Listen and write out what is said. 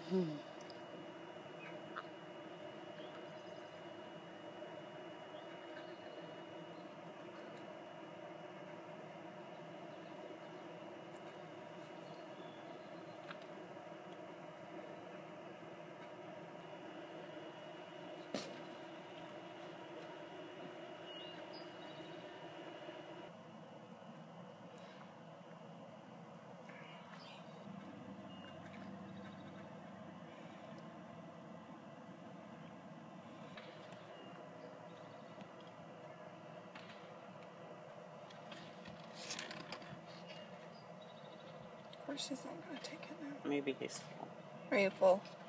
Of course he's not going to take it now. Maybe he's full. Are you full?